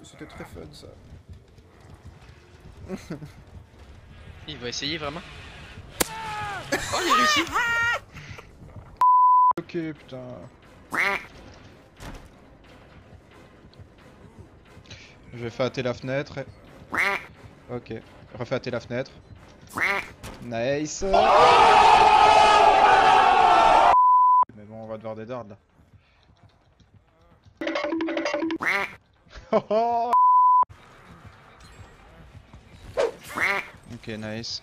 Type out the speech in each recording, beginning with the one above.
c'était très fun ça. Il va essayer vraiment. Oh, il a réussi. Ok, putain. Je vais faire hâter la fenêtre. Ok, refais hâter la fenêtre. Nice. Mais bon, on va devoir des dards là. Ok, nice.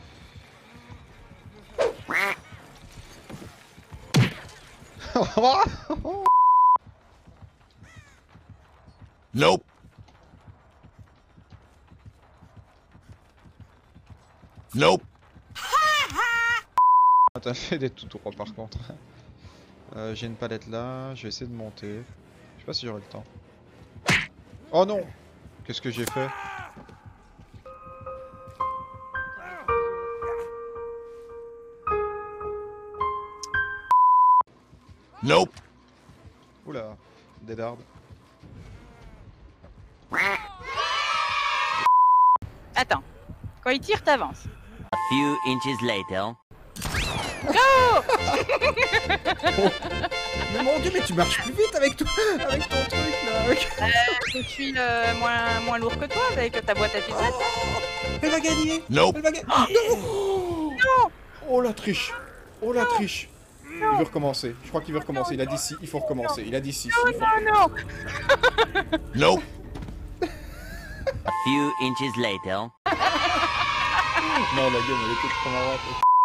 Nope. Nope. Ah, t'as fait des tout droits par contre. J'ai une palette là, je vais essayer de monter. Je sais pas si j'aurai le temps. Oh non! Qu'est-ce que j'ai fait? Nope. Oula, des dards. Attends, quand il tire, t'avances. A few inches later. Mais mon dieu, mais tu marches plus vite avec ton truc là! Je suis moins lourd que toi avec ta boîte à sucette. Elle va gagner! Nope. Elle va gagner! Non! Oh la triche! Oh la triche! Il veut recommencer. Je crois qu'il veut recommencer. Il a dit si, il faut recommencer. Il a dit si. Non. Nope. A few inches later. Non, la game elle était trop marrante.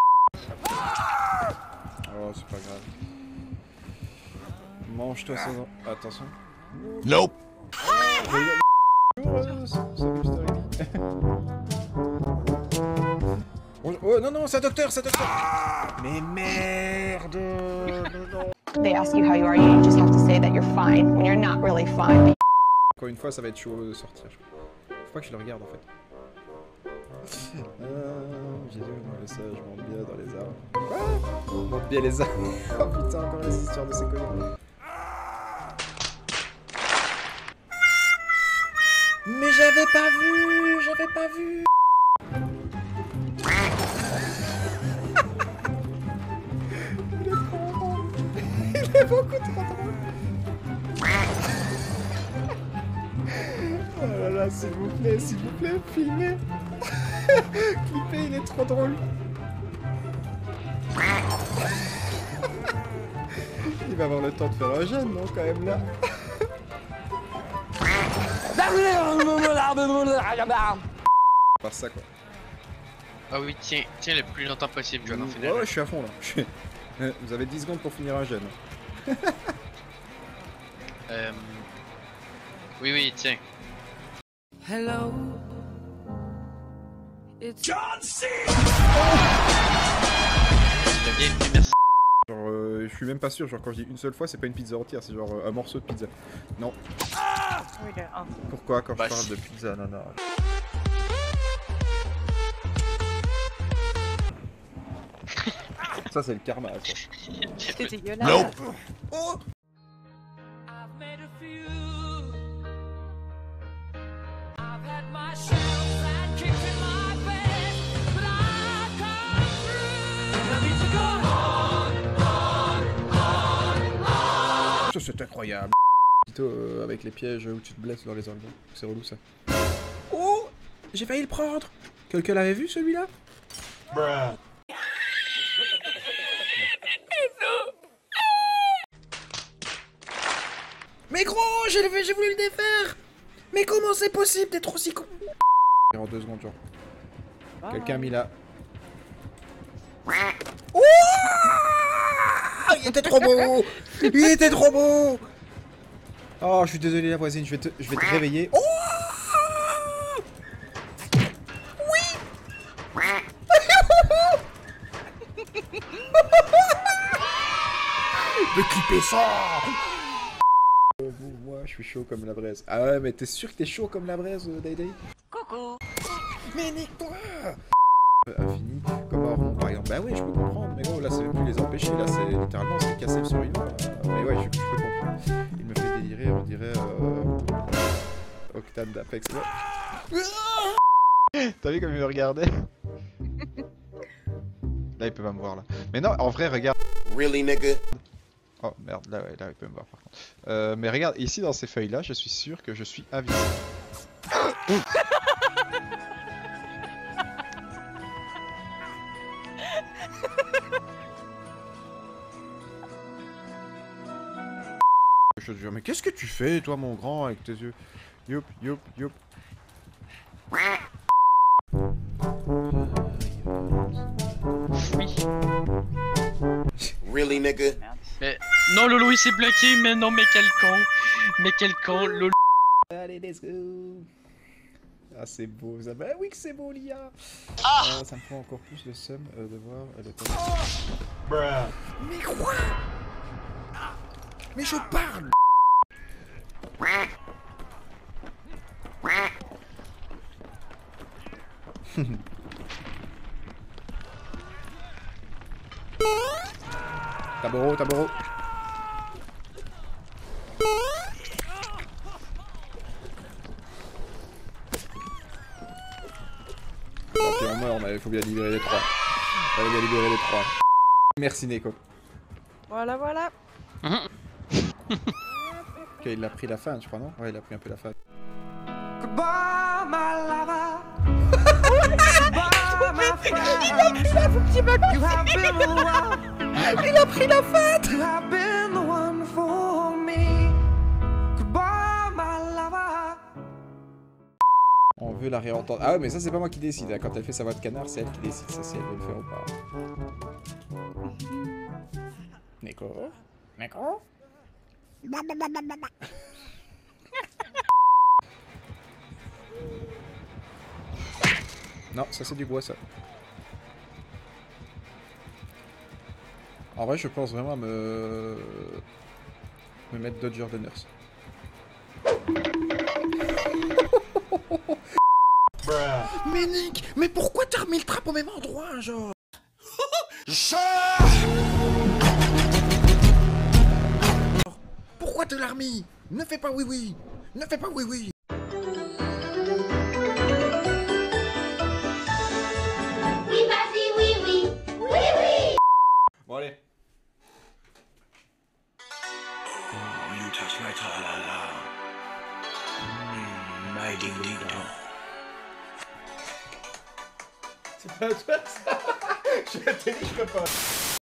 Oh, c'est pas grave. Mange-toi ça. Attention. Nope. Salut, oh non, non, c'est un docteur, c'est un docteur. Mais merde. Non. They ask you how you are, you just have to say that you're fine when you're not really fine. Encore une fois, ça va être chaud de sortir. Faut pas que je le regarde en fait. Jésus, ça, je monte bien dans les arbres. Quoi? Je monte bien les arbres. Oh putain, encore les histoires de ces connards. Mais j'avais pas vu. Il est trop drôle. Il est beaucoup trop drôle. Oh là là, s'il vous plaît, filmez. Clippez, il est trop drôle. Il va avoir le temps de faire un jeûne, non, quand même, là. Par ça, quoi. Ah oui, tiens le plus longtemps possible, je vais en finir. Ouais, je suis à fond, là. Vous avez 10 secondes pour finir un jeûne. Oui, tiens. Hello. It's John C. Très bien, merci. Genre, je suis même pas sûr, genre quand je dis une seule fois, c'est pas une pizza entière, c'est genre un morceau de pizza. Non. Oui, le 1. Pourquoi quand Bah, je parle si. de pizza, non. Ça c'est le karma, ça. C'est dégueulasse. Nope. Oh! I've made a few. I've had my shells and kicks in my bed, but I come through. I need to go on. Ça c'est incroyable. Plutôt avec les pièges où tu te blesses dans les organes. C'est relou ça. Oh! J'ai failli le prendre! Quelqu'un l'avait vu celui-là? Mais gros, j'ai voulu le défaire! Mais comment c'est possible d'être aussi con? En 2 secondes, genre. Quelqu'un a mis là. Oh! Il était trop beau! Il était trop beau! Oh, je suis désolé la voisine, je vais te réveiller. Oh! Oui! Me clipper ça! Moi, je suis chaud comme la braise. Ah ouais, mais t'es sûr que t'es chaud comme la braise, Day? Coucou. Mais nique-toi! Infini, comme un rond par exemple. Bah ouais, je peux comprendre, mais gros, là c'est plus les empêcher, là c'est littéralement c'est casser le survivant. Mais ouais, je peux comprendre. Il me fait délirer, on dirait. Octane d'Apex. T'as vu comme il me regardait? Là, il peut pas me voir là. Mais non, en vrai, regarde. Really, nigga? Oh merde, là, ouais, là, il peut me voir par contre. Mais regarde, ici dans ces feuilles-là, je suis sûr que je suis avisé. Je te jure, mais qu'est-ce que tu fais, toi, mon grand, avec tes yeux? Youp, youp, youp. Oui. Really, nigga? Mais non, Lolo, il s'est bloqué. Mais non, mais quel con. Mais quel con, Lolo. Allez, let's go. Ah, c'est beau, ça. Bah oui que c'est beau, l'IA. Ça me fait encore plus de seum de voir le temps. Mais quoi? Mais je parle. Taboro, Taboro. Ok, on meurt, mais il faut bien libérer les trois. Il faut bien libérer les trois. Merci Neko. Voilà, voilà. Ok, il a pris la fan, je crois, non? Ouais, il a pris un peu la fan. Goodbye, my lover. Il a pris la fan. You have been the one for me. Goodbye, my lover. On veut la réentendre. Ah ouais, mais ça c'est pas moi qui décide, hein. Quand elle fait sa voix de canard, c'est elle qui décide ça, si elle veut le faire ou pas. Neko? Neko? Non, ça c'est du bois ça. En vrai, je pense vraiment à me mettre Dodger de nurse. Mais Nick, mais pourquoi t'as remis le trap au même endroit, genre? Pourquoi te l'as remis? Ne fais pas oui oui. Ne fais pas oui oui. Oui, vas-y, oui, oui. Oui, oui. Bon allez. You touch my tra-la-la. My ding-ding-dong. C'est pas toi ça. Je t'ai dit je peux pas.